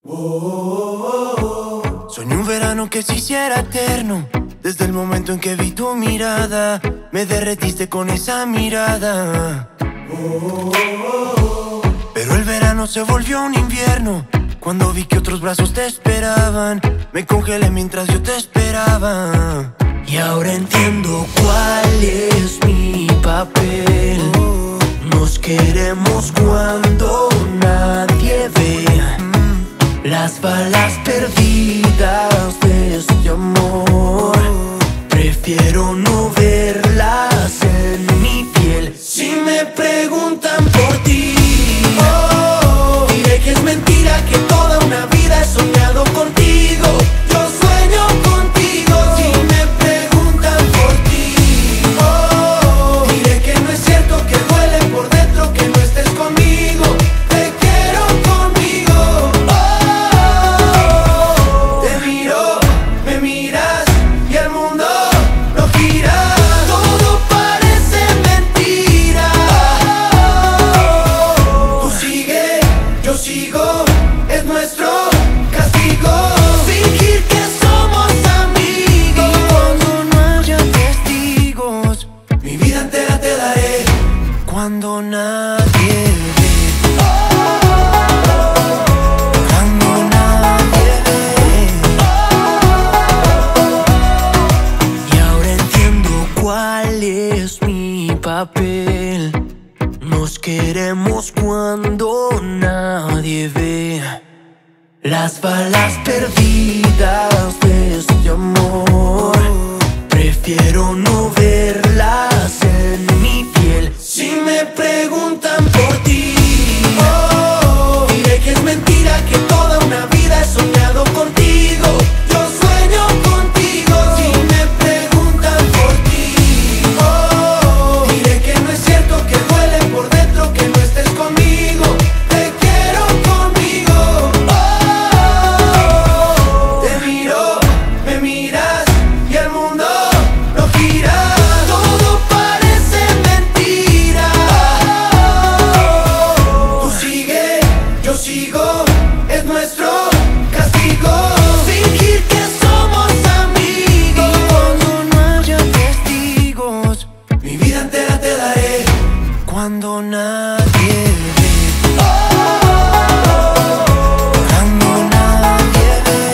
Soñé un verano que se hiciera eterno. Desde el momento en que vi tu mirada, me derretiste con esa mirada. Pero el verano se volvió un invierno. Cuando vi que otros brazos te esperaban, me congelé mientras yo te esperaba. Y ahora entiendo cuál es mi papel. Nos queremos cuando nadie ve las balas perdidas de este amor. Prefiero no verlas en mi piel. Si me preguntan por ti, diré que es mentira, que toda una vida he soñado contigo. Yo sueño contigo. Si me preguntan por ti, diré que no es cierto, que duele por dentro que no estés conmigo. Te quiero conmigo. Te miro, me miras y el mundo no gira. Todo parece mentira. Tú sigue, yo sigo, es nuestro castigo. Fingir que somos amigos. Y cuando no haya testigos, mi vida entera te daré. Cuando nadie ve, cuando nadie ve. Y ahora entiendo cuál es mi papel. Nos queremos cuando nadie ve las balas perdidas de este amor. Prefiero no verlas en mi piel. Si me preguntan por ti, diré que es mentira, que toda una vida he soñado contigo. Yo sueño contigo. Si me preguntan por ti, diré que no es cierto, que duele por dentro que no estés conmigo. Te quiero conmigo. Te miro, me miras y el mundo no gira. Todo parece mentira. Tú sigue, yo sigo, es nuestro castigo. Fingir que somos amigos. Y cuando no haya testigos, mi vida entera te daré. Cuando nadie ve, cuando nadie ve.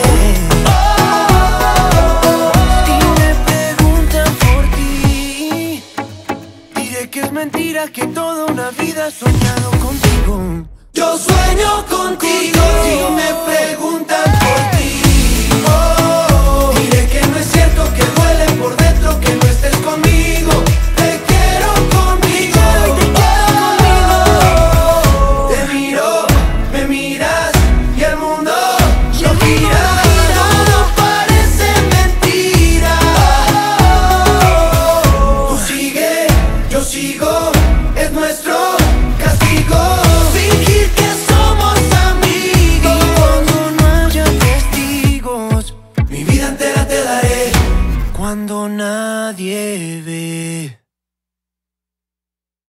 Si me preguntan por ti, diré que es mentira, que toda una vida he soñado contigo. Yo sueño contigo. Si me